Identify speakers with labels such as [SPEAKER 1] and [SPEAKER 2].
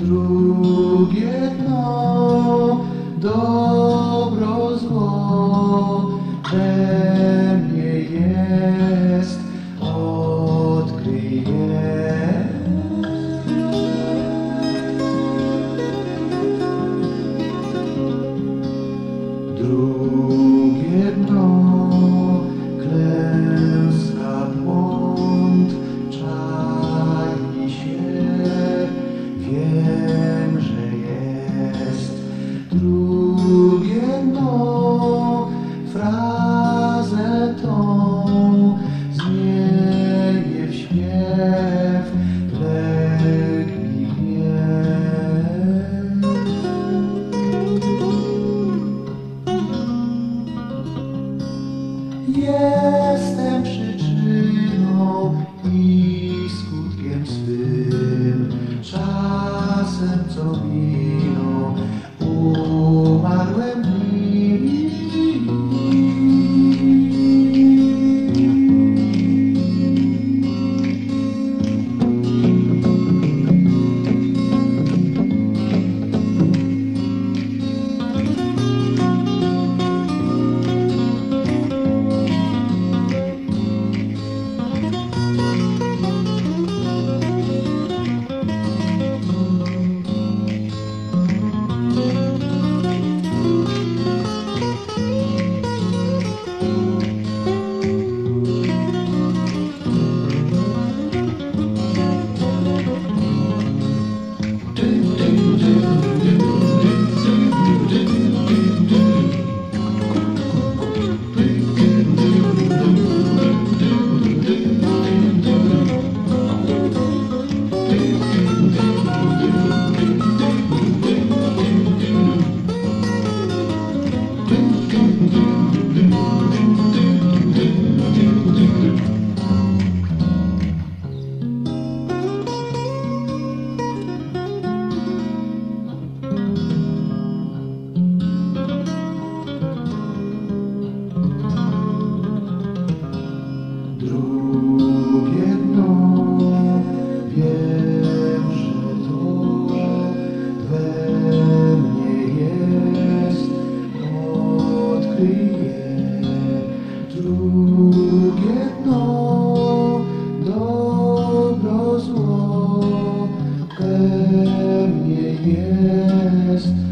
[SPEAKER 1] drugie dno, dobro, zło we mnie jest, odkryję. Drugie dno, klęska, błąd, czai się, wiem, że jest. Drugie dno, frazę tą zmienię w śpiew, legli Jestem przyczyną i skutkiem swym, czasem co miną, umarłem dni. Drugie dno, wiem, że to we mnie jest, odkryję. Drugie dno, dobro, zło we mnie jest.